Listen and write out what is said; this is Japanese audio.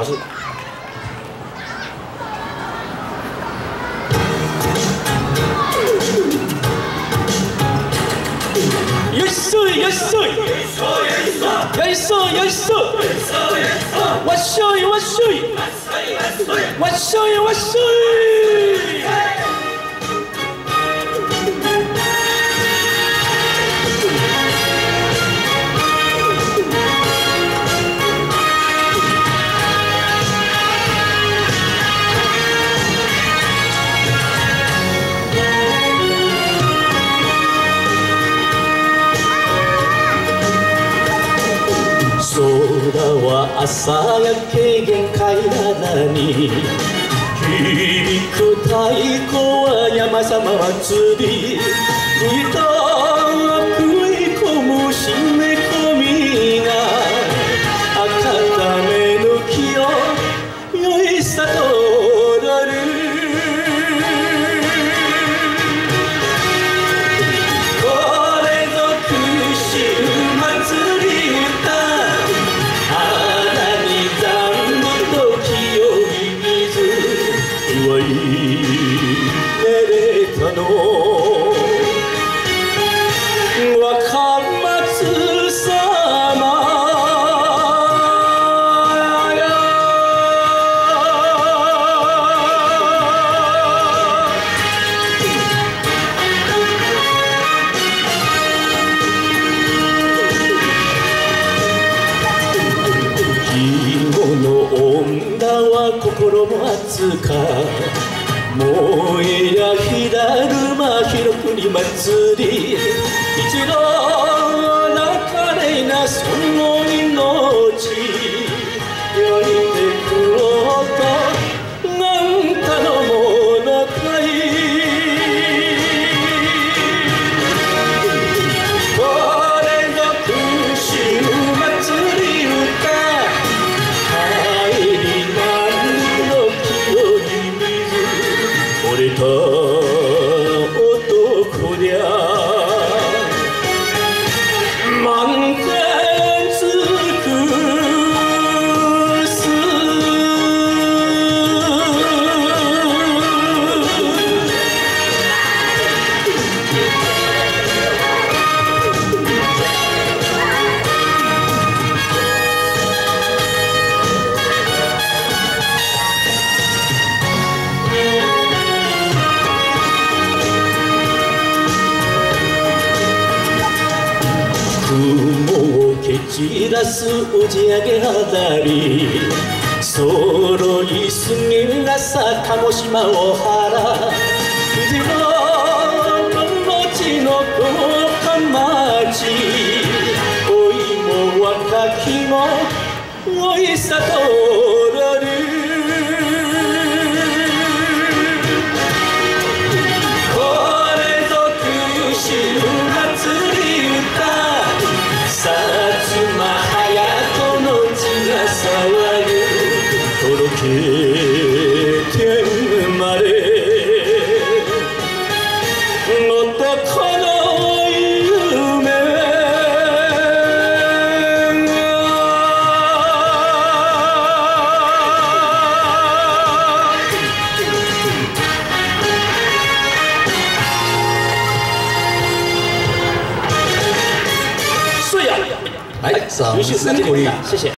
老师。よいしょよいしょよいしょよいしょよいしょわっしょいわっしょいわっしょいわっしょい空は朝焼け限界なのに響く太鼓は山様祭り吹いた食い込む締め込みが赤ための木をよいさと踊る心も熱か燃えや火だるま広くに祭り一度流れなその命焼いてくろうとなんかの物かいこれぞ空襲祭り歌惚れた男りゃ満点尽くす雲を蹴散らす打ち上げ花火揃いすぎがさ鹿児島を原富士の町の十日町老いも若きもおいさと踊る天まで男の夢是呀，来，优秀，那就可以，谢谢。